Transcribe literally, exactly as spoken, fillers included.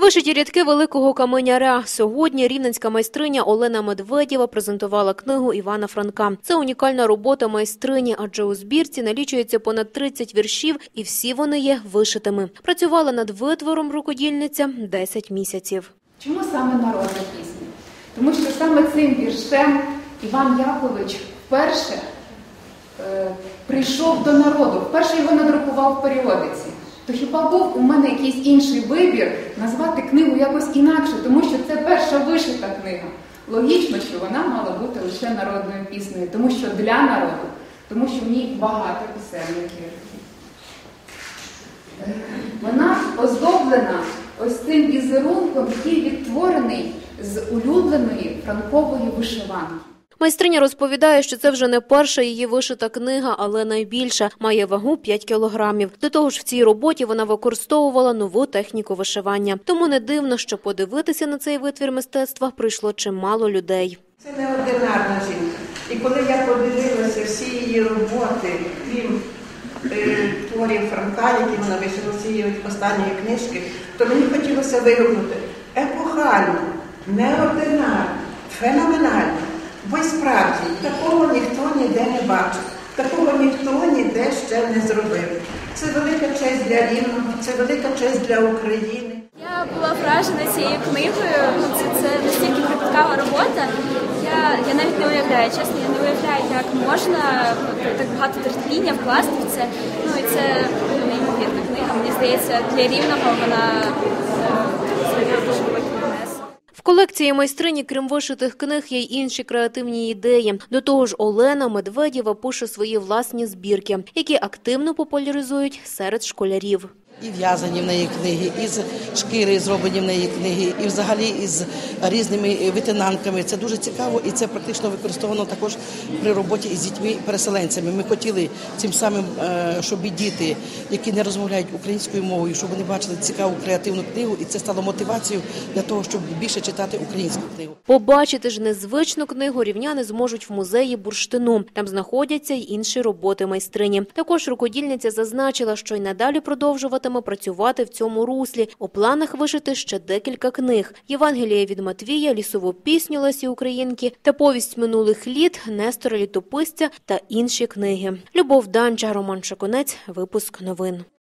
Вишиті рядки великого каменяря. Сьогодні рівненська майстриня Олена Медведєва презентувала книгу Івана Франка. Це унікальна робота майстрині, адже у збірці налічується понад тридцять віршів, і всі вони є вишитими. Працювала над витвором рукодільниця десять місяців. Чому саме народна пісня? Тому що саме цим віршем Іван Якович вперше е, прийшов до народу, вперше його надрукував в періодиці. То хіба був у мене якийсь інший вибір назвати книгу якось інакше, тому що це перша вишита книга. Логічно, що вона мала бути лише народною піснею, тому що для народу, тому що в ній багато писемників. Вона оздоблена ось цим візерунком, який відтворений з улюбленої франкової вишиванки. Майстриня розповідає, що це вже не перша її вишита книга, але найбільша. Має вагу п'ять кілограмів. До того ж, в цій роботі вона використовувала нову техніку вишивання. Тому не дивно, що подивитися на цей витвір мистецтва прийшло чимало людей. Це неординарна жінка. І коли я подивилася всі її роботи, крім е, творів Франка, які вона вишила з цієї останньої книжки, то мені хотілося вигукнути епохально, неординарно, феноменально. Бо й справді, такого ніхто ніде не бачив, такого ніхто ніде ще не зробив. Це велика честь для Рівного, це велика честь для України. Я була вражена цією книгою, це, це настільки кропіткава робота. Я, я навіть не уявляю, чесно, я не уявляю, як можна так багато терпіння вкласти в це. Ну і це неймовірна книга, мені здається, для Рівного вона зробила дуже великий внесок. В колекції майстрині, крім вишитих книг, є й інші креативні ідеї. До того ж, Олена Медведєва пише свої власні збірки, які активно популяризують серед школярів. І в'язані в неї книги, і з шкіри зроблені в неї книги, і взагалі із різними витинанками. Це дуже цікаво, і це практично використовано також при роботі із дітьми-переселенцями. Ми хотіли цим самим, щоб і діти, які не розмовляють українською мовою, щоб вони бачили цікаву креативну книгу, і це стало мотивацією для того, щоб більше читати українську книгу. Побачити ж незвичну книгу рівняни зможуть в музеї бурштину. Там знаходяться й інші роботи майстрині. Також рукодільниця зазначила, що й надалі продовжувати працювати в цьому руслі. У планах вишити ще декілька книг. Євангелія від Матвія, лісову пісню Лесі Українки та повість минулих літ Нестора Літописця та інші книги. Любов Данча, Роман Шакунець, випуск новин.